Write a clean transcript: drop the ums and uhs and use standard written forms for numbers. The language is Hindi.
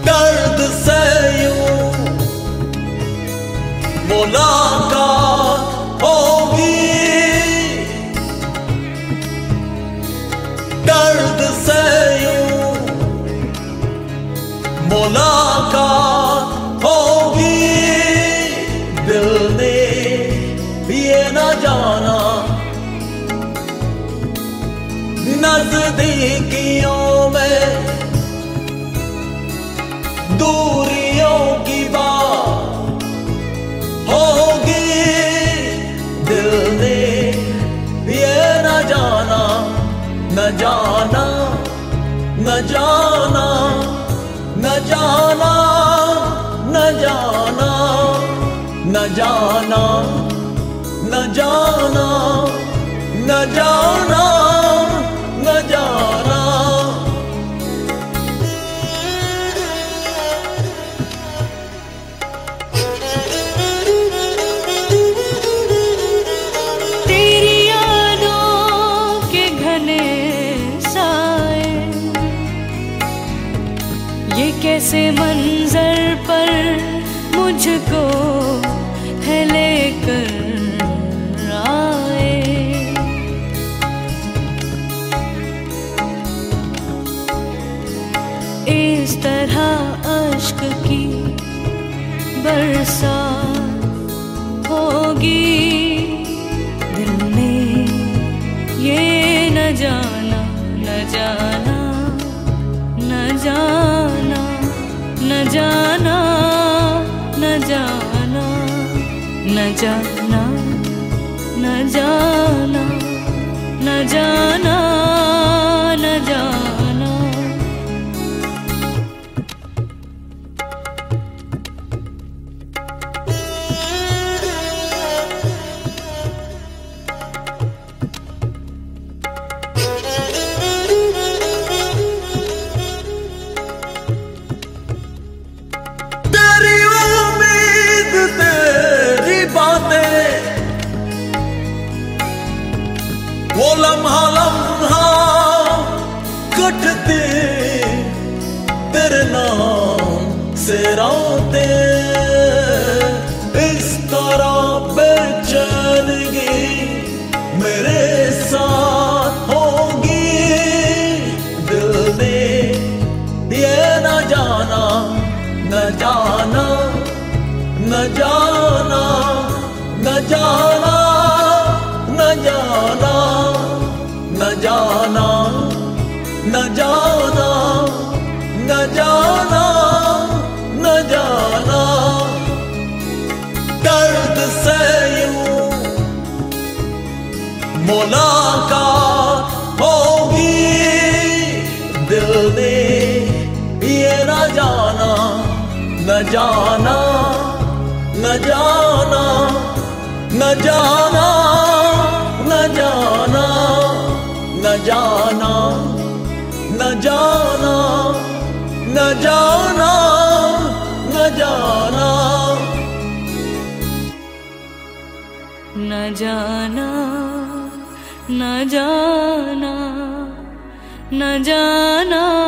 दर्द से यूं मुलाकात होगी, दर्द से यूं मुलाकात होगी। दिल ने ये न जाना नजदीकियों में दूरियों की बात होगी। दिल ने ये न जाना, न जाना, न जाना, न जाना, न जाना, न जाना, न जाना, न जाना, न जाना। तेरी यादों के घने साए ये कैसे मंजर पर मुझको है लेकर आए। इस तरह अश्क की बरसात होगी। दिल ने ये न जाना, न जाना, न जाना, न जाना, न जाना, न जाना, न जाना, न जाना, न जाना। तेरी उम्मीद तेरी बातें वो लम्हा लम्हा कटते तेरे नाम से रातें। इस तरह बेचैनगी मेरे साथ होगी। दिल ने ये न जाना, न जाना, न जाना, न जाना, न जाना, न जाना, न जाना, न जाना, न जाना। दर्द से यूं मुलाकात होगी। दिल ने ये न जाना, न जाना, न जाना, न जाना, न जाना, न जाना, न जाना, न जाना, न जाना, न जाना, न जाना, न जाना।